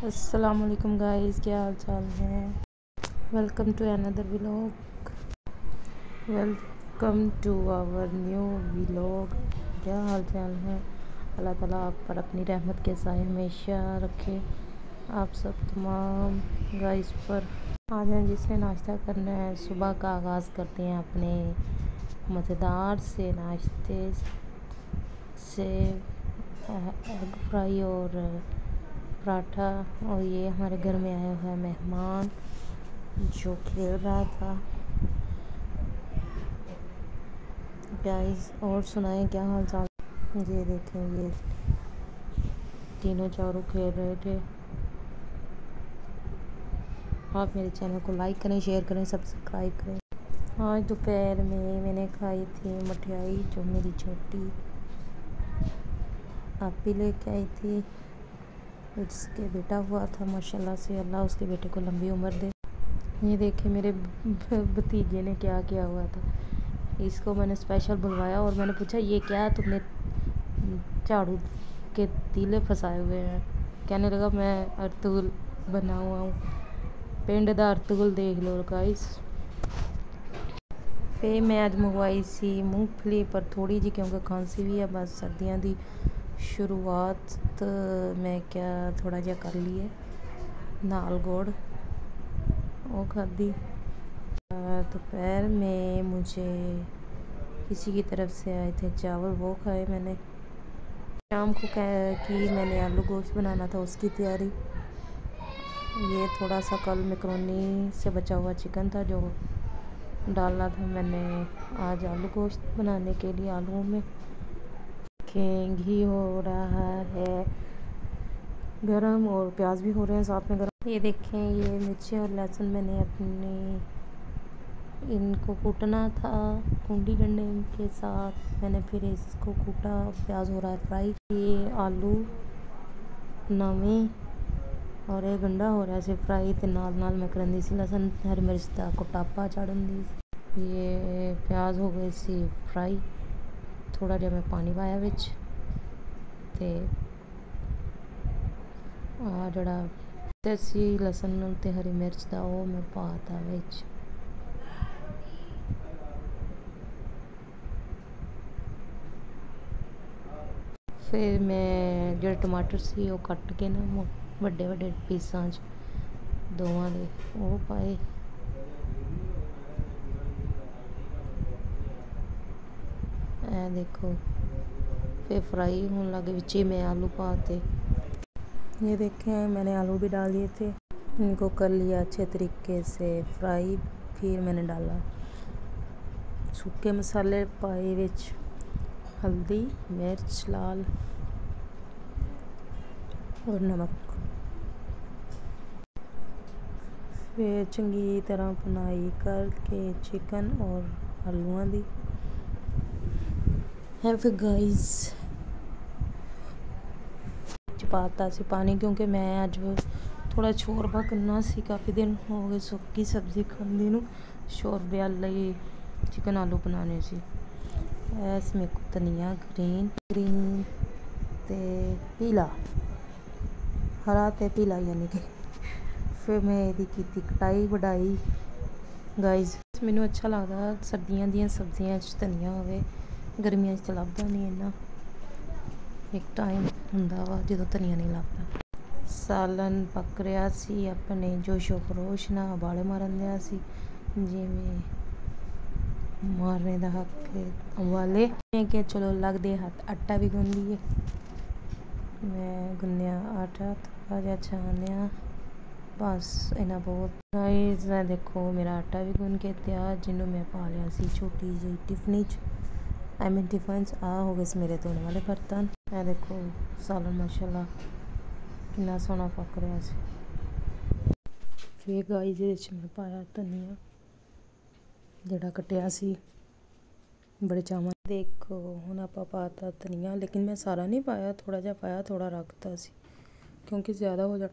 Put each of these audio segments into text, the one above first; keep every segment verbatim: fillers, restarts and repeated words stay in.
अस्सलामुअलैकुम गाइस, क्या हाल चाल है। Welcome to another vlog. Welcome to our new vlog. क्या हाल चाल है। अल्लाह ताला आप पर अपनी रहमत के साए हमेशा रखे, आप सब तमाम गाइस पर। आज हैं जिसने नाश्ता करना है, सुबह का आगाज़ करते हैं अपने मज़ेदार से नाश्ते से, एग फ्राई और पराठा। और ये हमारे घर में आया हुआ है मेहमान जो खेल रहा था। गाइस और सुनाएं क्या हाल चाल। ये देखें, ये तीनों चारों खेल रहे थे। आप मेरे चैनल को लाइक करें, शेयर करें, सब्सक्राइब करें। आज दोपहर में मैंने खाई थी मठियाई जो मेरी छोटी आपी लेके आई थी। उसके बेटा हुआ था, माशाल्लाह से अल्लाह उसके बेटे को लंबी उम्र दे। ये देखे मेरे भतीजे ने क्या किया हुआ था। इसको मैंने स्पेशल बुलवाया और मैंने पूछा ये क्या तुमने झाड़ू के तीले फंसाए हुए हैं। कहने लगा मैं अर्तुगल बना हुआ हूँ, पिंड दा अर्तुगल देख लो गाइस। फिर मैं आज मंगवाई सी मूंगफली पर थोड़ी जी, क्योंकि खांसी भी है, बस सर्दियों की शुरुआत तो मैं क्या थोड़ा जा कर लिए नाल गुड़ वो खाधी। दोपहर में मुझे किसी की तरफ से आए थे चावल, वो खाए मैंने। शाम को कह कि मैंने आलू गोश्त बनाना था, उसकी तैयारी। ये थोड़ा सा कल मैकरोनी से बचा हुआ चिकन था जो डालना था मैंने आज आलू गोश्त बनाने के लिए। आलूओं में घी हो रहा है गरम और प्याज भी हो रहे हैं साथ में गरम। ये देखें, ये मिर्ची और लहसुन मैंने अपने इनको कूटना था कुंडी डंडे के साथ, मैंने फिर इसको कूटा। प्याज हो रहा है फ्राई। ये आलू नवे और ये गंडा हो रहा है फ्राई, तो नाल नाल मैं करन दी सी लहसुन हरी मिर्च का कुटापा चाड़न दी। ये प्याज हो गई सी फ्राई, थोड़ा जिहा मैं पानी पाया विच ते आ जड़ा देसी लहसुन ते हरी मिर्च का वो मैं पाता विच। फिर मैं जो टमाटर सी वो कट के ना ਵੱਡੇ ਵੱਡੇ पीसा च दोवां दे वो पाए। ए देखो फिर फ्राई होने लगे, बिच ही मैं आलू पाते। ये देखें मैंने आलू भी डाल दिए थे, इनको कर लिया अच्छे तरीके से फ्राई। फिर मैंने डाला सूखे मसाले पाए विच, हल्दी मिर्च लाल और नमक। फिर चंगी तरह भुनाई करके चिकन और आलूआं दी है। फिर गाइस पाता सी पानी, क्योंकि मैं अज थोड़ा शोरबा करना सी, काफ़ी दिन हो गए सुक्की सब्जी खांदी नूं। शोरबे वाले चिकन आलू बनाने सी। इसमें धनिया ग्रीन ग्रीन ते पीला हरा ते पीला यानी कि। फिर मैं यदी की कटाई वडाई गाइज। मैनू अच्छा लगता सर्दियों दी सब्जियां धनिया होवे, गर्मियों तो लभदा नहीं इन्ना। एक टाइम हुंदा वा जो धनिया नहीं लभदा। सालन पक रहा सी अपने जोशो खरोश ना उबाले मारन दिया सी, जिमें मारने का हक उबाले के चलो लगते हाथ। आटा भी गुन लिए, मैं गुन्निया आटा थोड़ा जहा छानिया, बस इन्ना बहुत। गाइस देखो मेरा आटा भी गुन के तैयार, जिन्हों मैं पा लिया सी छोटी जी टिफनी च। आई मीन टिफन च आ हो गए सी मेरे धोने वाले बर्तन। ए देखो सालन माशाल्लाह कितना सोहना पक रहा सी। फिर गाइस ये मैं पाया धनिया जड़ा कटिया सी बड़े चावल। देखो हुण आपां पाता धनिया, लेकिन मैं सारा नहीं पाया, थोड़ा जिहा पाया, थोड़ा रखता सी क्योंकि ज़्यादा हो जा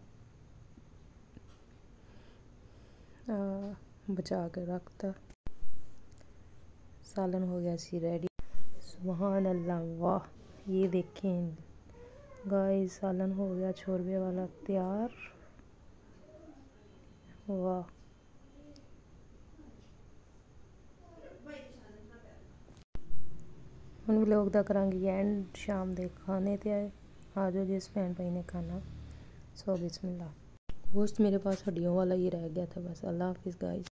बचा के रखता। सालन हो गया सी रेडी। सुभान अल्लाह, वाह। ये देखें गाइस सालन हो गया छोरबे वाला तैयार। वाह, हम लोग दा करांगे एंड शाम दे खाने ते आए आ जाओ जिस भैन भाई ने खाना। सो बिस्मिल्लाह। गोश्त मेरे पास हड्डियों वाला ही रह गया था बस। अल्लाह हाफिज़ गाइस।